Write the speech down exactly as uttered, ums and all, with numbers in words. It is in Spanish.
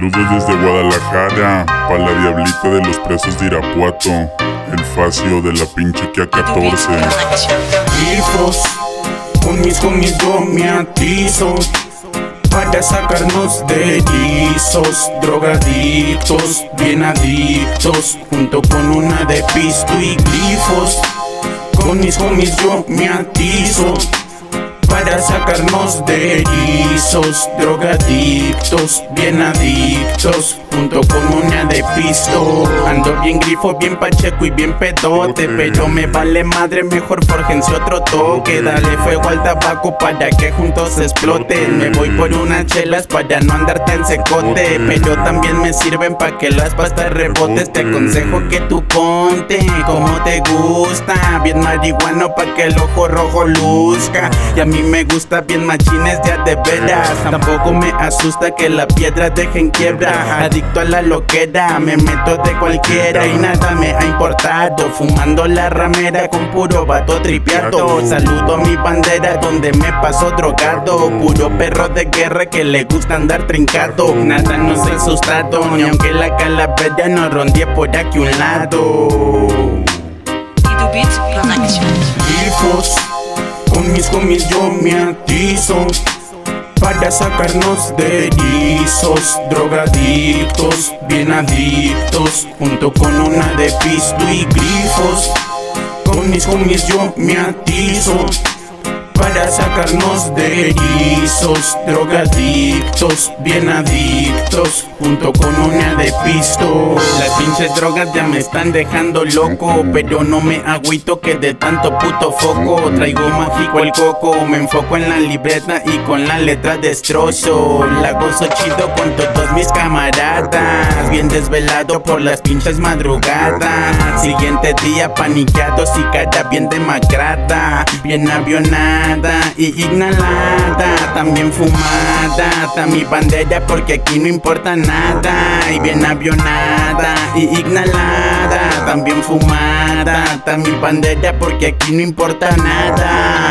Saludos desde Guadalajara, pa' la diablita de los presos de Irapuato, el facio de la pinche K catorce. Grifos, con mis homies yo me atizo para sacarnos de erizos, drogadictos, bien adictos, junto con una de pisto y grifos. Con mis homies yo me atizo para sacarnos de erizos, drogadictos, bien adictos, junto con una de pisto. Ando bien grifo, bien pacheco y bien pedote, pero me vale madre, mejor forjense otro toque. Dale fuego al tabaco para que juntos exploten. Me voy por unas chelas para no andar tan secote, pero también me sirven para que las pastas rebotes. Te aconsejo que tú ponte como te gusta, bien marihuano pa' que el ojo rojo luzca. Y a mí me gusta bien machines de a de veras. Tampoco me asusta que la piedra deje en quiebra. Adicto a la loquera, me meto de cualquiera y nada me ha importado. Fumando la ramera con puro vato tripeado. Saludo a mi bandera donde me paso drogado. Puro perro de guerra que le gusta andar trincado. Nada nos ha asustado, ni aunque la calavera no rondee por aquí un lado. Grifos, con mis homies yo me atizo para sacarnos de erizos, drogadictos, bien adictos, junto con una de pisto y grifos. Con mis homies yo me atizo para sacarnos de erizos, drogadictos, bien adictos, junto con una de pisto. Las pinches drogas ya me están dejando loco, pero no me agüito que de tanto puto foco. Traigo mágico el coco, me enfoco en la libreta y con la letra destrozo. La gozo chido con todos mis camaradas, bien desvelado por las pinches madrugadas. Siguiente día paniqueados y cara bien demacrata, bien avionada y inhalada, también fumada, ta mi bandera porque aquí no importa nada. Y bien avionada y inhalada, también fumada, ta mi bandera porque aquí no importa nada.